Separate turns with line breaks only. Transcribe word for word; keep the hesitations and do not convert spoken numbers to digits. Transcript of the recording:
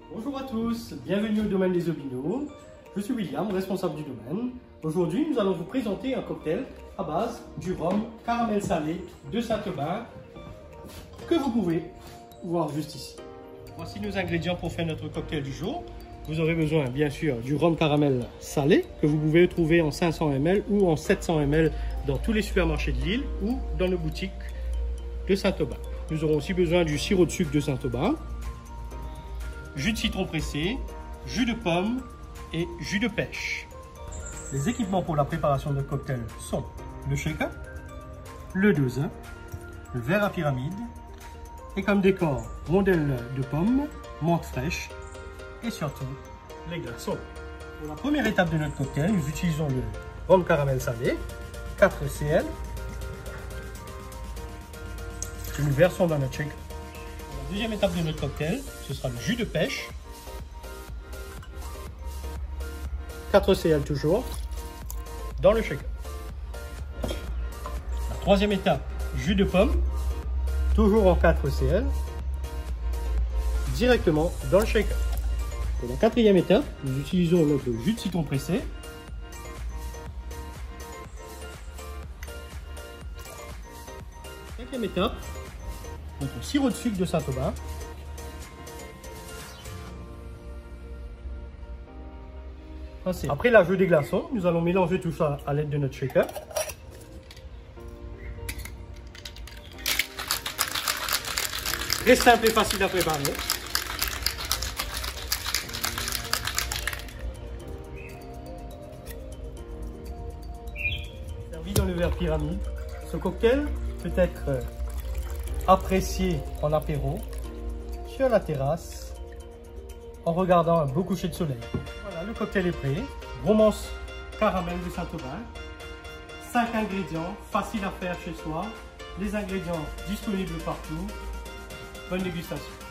Bonjour à tous, bienvenue au domaine des Obino. Je suis William, responsable du domaine. Aujourd'hui, nous allons vous présenter un cocktail à base du rhum caramel salé de Saint-Aubin que vous pouvez voir juste ici. Voici nos ingrédients pour faire notre cocktail du jour. Vous aurez besoin bien sûr du rhum caramel salé que vous pouvez trouver en cinq cents millilitres ou en sept cents millilitres dans tous les supermarchés de l'île ou dans nos boutiques de Saint-Aubin. Nous aurons aussi besoin du sirop de sucre de Saint-Aubin, jus de citron pressé, jus de pomme et jus de pêche. Les équipements pour la préparation de notre cocktail sont le shaker, le doseur, le verre à pyramide et comme décor, rondelles de pommes, menthe fraîche et surtout les glaçons. Pour la première étape de notre cocktail, nous utilisons le rhum caramel salé, quatre centilitres, que nous versons dans notre shaker. Pour la deuxième étape de notre cocktail, ce sera le jus de pêche, quatre centilitres toujours, dans le shaker. La troisième étape, jus de pomme, toujours en quatre centilitres, directement dans le shaker. Pour la quatrième étape, nous utilisons notre jus de citron pressé. Cinquième étape, notre sirop de sucre de Saint-Aubin. Après l'ajout des glaçons, nous allons mélanger tout ça à l'aide de notre shaker. Très simple et facile à préparer. Servi dans le verre pyramide, ce cocktail peut être apprécié en apéro, sur la terrasse, en regardant un beau coucher de soleil. Voilà, le cocktail est prêt. Romance caramel de Saint-Aubin. cinq ingrédients, faciles à faire chez soi. Les ingrédients disponibles partout. Bonne dégustation.